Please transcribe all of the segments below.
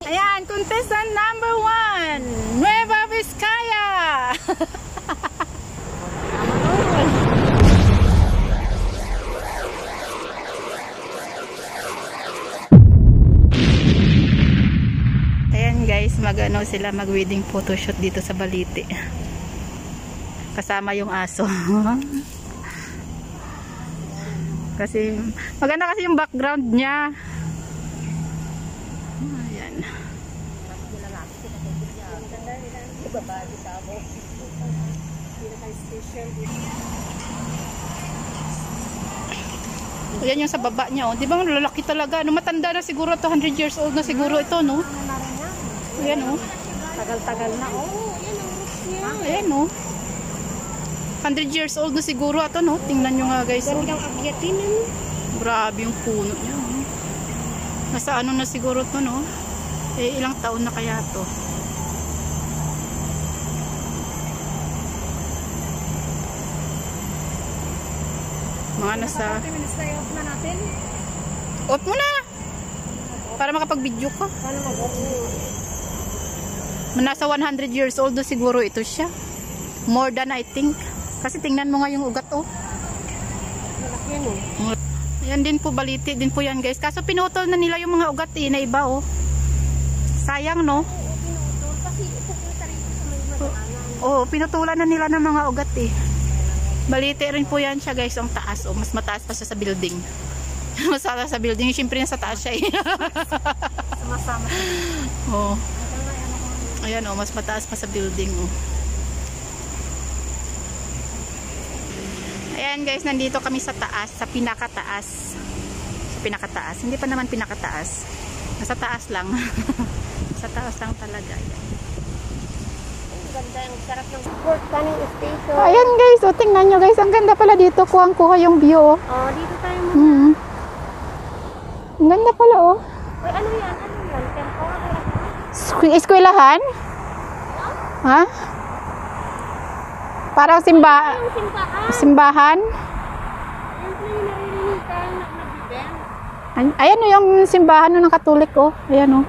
Ayan, contestant number 1, Nueva Vizcaya. Ayan guys, mag-ano sila, mag-wedding photoshoot dito sa Balite. Kasama yung aso. Kasi maganda kasi yung background niya. Ayan. Ayan yung sa baba niya, oh. Di ba lalaki talaga? Ano, matanda na siguro to, 100 years old na siguro ito, no? Ayan, oh. Tagal-tagal na, oh. Ayan, oh. 100 years old na siguro ito, no? Tingnan nyo nga, guys. Gandang akyatin, ano? Grabe yung puno niya, oh. Nasa ano na siguro to, no? Eh, ilang taon na kaya to? Mga nasa... 30 minutes na i-off na natin. Off mo na! Para makapag-video ka. Paano mag-off na? Nasa 100 years old na siguro ito siya. More than I think. Kasi tingnan mo nga yung ugat, oh. Malaki yan, oh. Ayan din po, Balite din po yan, guys. Kaso pinutol na nila yung mga ugat, eh, na iba, oh. Sayang, no? Kasi pupunta rin sa may madaanan. Oo, pinutulan na nila ng mga ugat, eh. Balite rin po yan siya, guys. Ang taas, oh. Mas mataas pa siya sa building. Mas mataas sa building. Siyempre nasa taas siya, eh. Sumasama. Oo. Ayan, oh. Mas mataas pa sa building, oh. Ayan guys, nandito kami sa taas, sa pinakataas. Sa pinakataas. Hindi pa naman pinakataas. Nasa taas lang. Sa taas lang talaga. Ayan. Ang ganda, ang sarap ng Fort Canning Station. Ayan guys, oh, tingnan nyo guys. Ang ganda pala dito. Kuha yung view. Oh. Oh, dito tayo muna. Ang ganda pala, oh. Uy, ano yan? Ano yan? Tempo? Eskwelahan? Ha? Parang Simbahan. simbahan. Yan po yung naririnig tayo na nag-event. Ayan oh, yung simbahan ng Katolik, oh. Ayan, oh.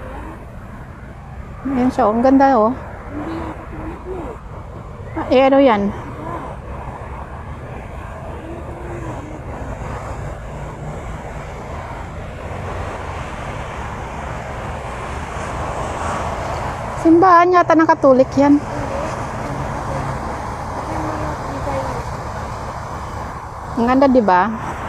Ayan siya, oh. Ang ganda, oh. Hindi yung Katolik mo. Ayan, oh, yan. Simbahan yata ng Katolik yan. Ang ganda, di ba?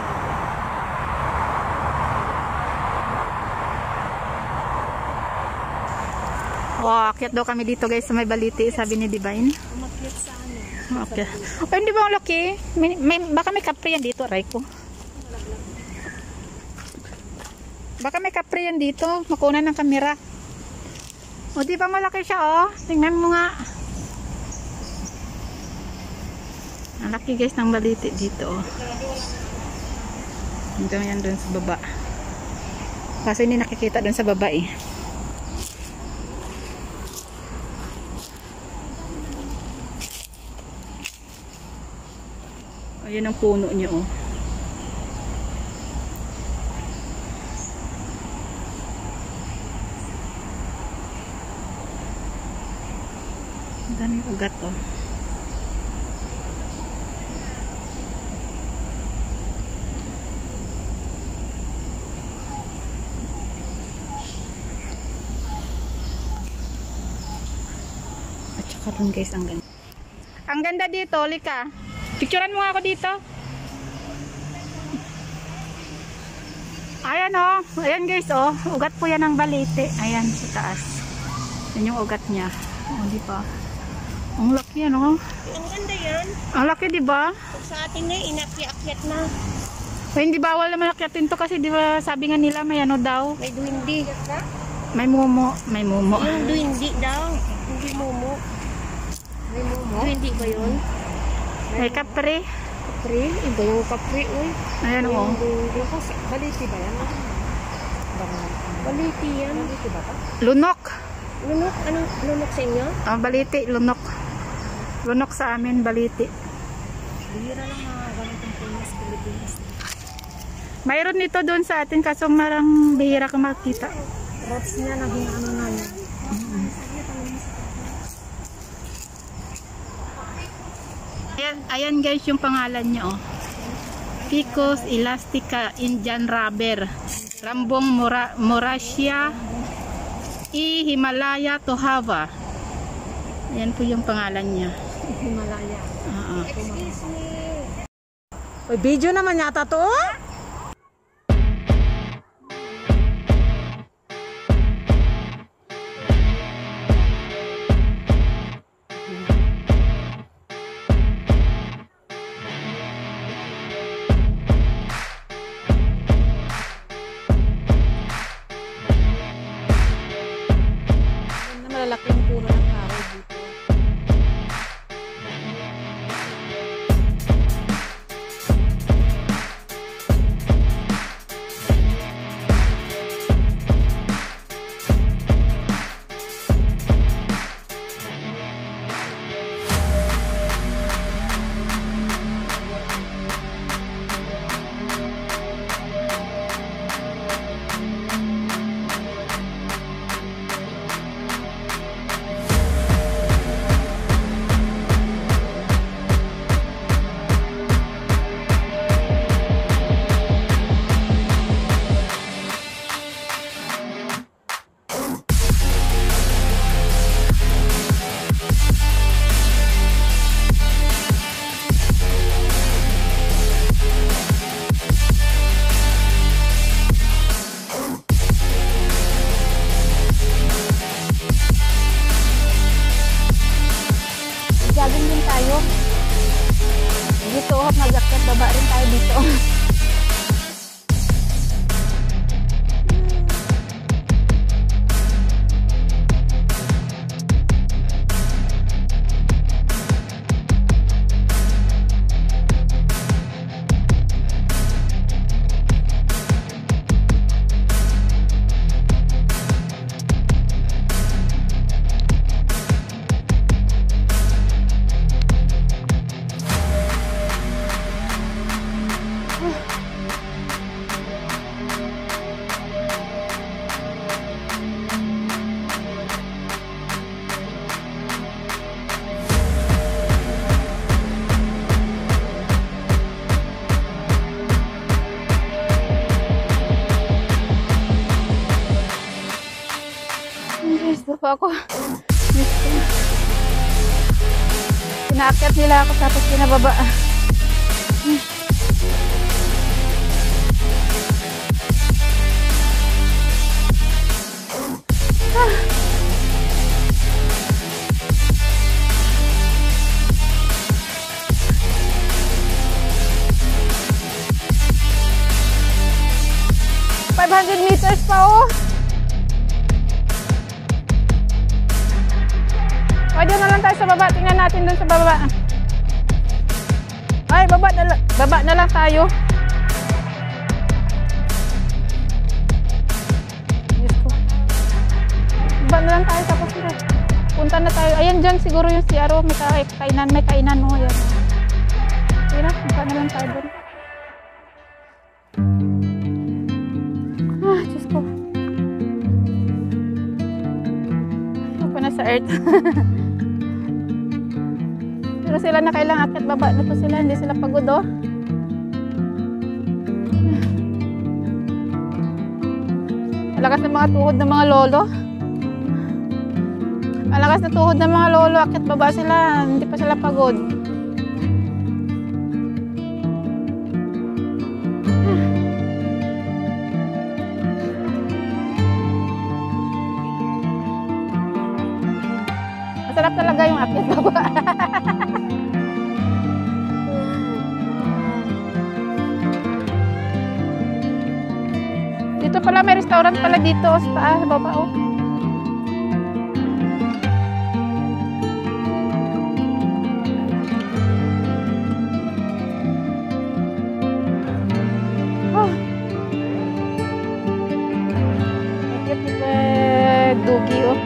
Oh, akyat daw kami dito guys sa may Balite, sabi ni Divine. Umakyat sa ano? Okay. Oh, hindi ba ang laki? Baka may kapre yan dito, aray ko. Baka may kapre yan dito, makunan ng kamera. O, di ba malaki siya, oh? Tingnan mo nga. Ang laki guys ng Balite dito, oh. Hanggang yan dun sa baba. Kasi hindi nakikita dun sa baba, eh. Ayan ang puno niya, oh. Ang daming ugat, oh. At saka dun guys, ang ganda. Ang ganda dito, Lika. Picturean mo nga ako dito. Ayan, oh. Ayan guys, oh. Ugat po yan ng Balite. Ayan sa taas. Yan yung ugat niya. Oh, di ba? Ang laki yan, oh. Ang ganda yan. Ang laki, di ba? Pag sa atin na, inakyat na. O, hindi bawal naman akyatin to kasi di ba sabi nga nila may ano daw. May duwindi. May mumo. May mumo. Yung duwindi daw. Hindi mumu. May mumu? Duwindi ba yun? May kapre. Kapre? Iba yung kapre, uy. Ayan, oh. Baliti ba yan? Baliti yan. Baliti ba ito? Lunok. Lunok? Anong lunok sa inyo? Balite, lunok. Lunok sa amin, Balite. Bihira lang mga ganitong famous Pilipinas. Mayroon nito doon sa atin kaso marang bihira ka makita. Roots niya naging ano na yun. Ayan guys yung pangalan niya oh. Ficus elastica Indian rubber. Rambong Morasia Himalaya Tohava. Ayan po yung pangalan niya. Himalaya. Excuse me. May video naman yata to. Malalaki yung puro ng kahoy dito. Jogging din tayo. Dito, mag-akyat baba rin tayo dito. Gusto pa ako. Pinaakyat nila ako tapos pinababa. Ah. 500 meters pa oh. Pwede na lang tayo sa baba. Tingnan natin dun sa baba. Ay, baba na lang tayo. Diyos ko. Baba na lang tayo tapos na. Punta na tayo. Ayan dyan siguro yung CRO. May kainan mo. Ayan. Tira, punta na lang tayo dun. Ah, Diyos ko. Ako na sa earth. Pero sila na kailang akit baba na to sila, hindi sila pagod oh. Malakas ng mga tuhod ng mga lolo. Malakas na tuhod ng mga lolo, akit baba sila, hindi pa sila pagod. Masarap talaga yung akit baba. Dito pala may restaurant pala dito sa taas, baba oh. Oh. Dugi oh.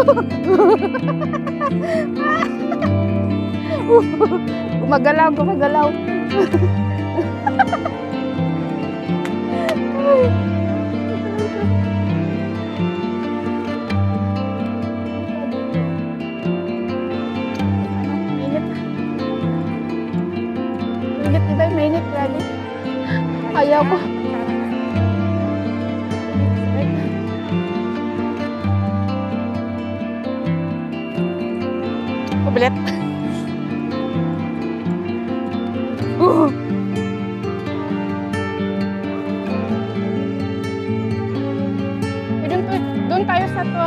Gumagalaw, gumagalaw. Mainit, diba? Mainit, grabe. Ayaw ko. Pabilit. Doon tayo sa to.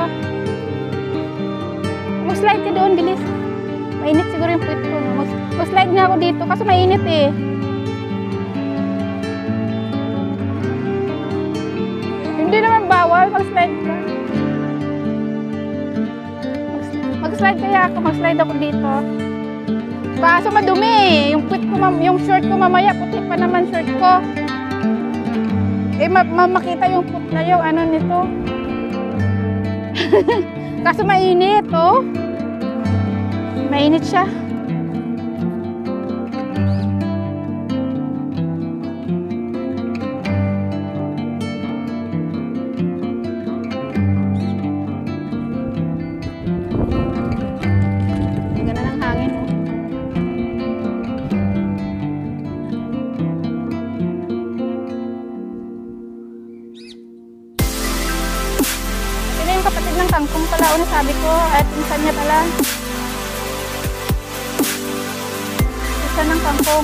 Mag-slide ka doon, bilis. Mainit siguro yung puwit ko. No? Mag-slide nga ako dito kasi mainit eh. Hindi naman bawal, mag-slide ka. Mag-slide kaya ako, mag-slide ako dito. Kaso madumi eh. Yung puwit ko, yung short ko mamaya, puti pa naman short ko. Eh, makita yung put na yung ano nito. Kaso mainit, oh. Mainit siya. Tingnan na ng hangin, oh. Yung kapatid ng kangkong pala, o nasabi ko, at insan niya pala. Insan ng kangkong.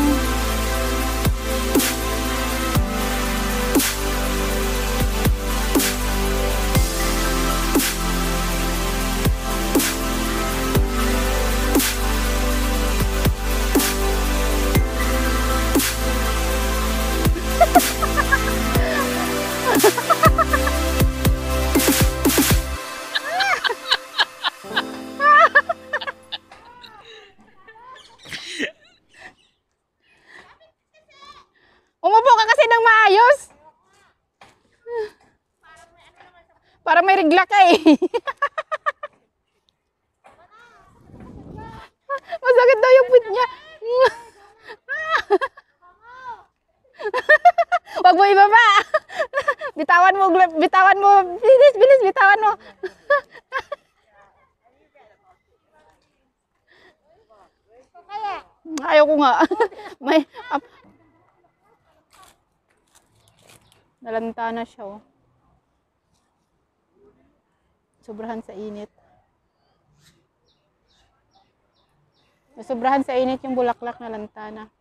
Umupo ka kasi ng maayos. Para may rigla ka eh. Masakit daw yung puwit niya. Wag mo ibaba. Bitawan mo, bitawan mo. Bilis, bilis, bitawan mo. Ayaw ko nga. May nalanta na siya, oh. Sobrahan sa init. Sobrahan sa init yung bulaklak na lanta na.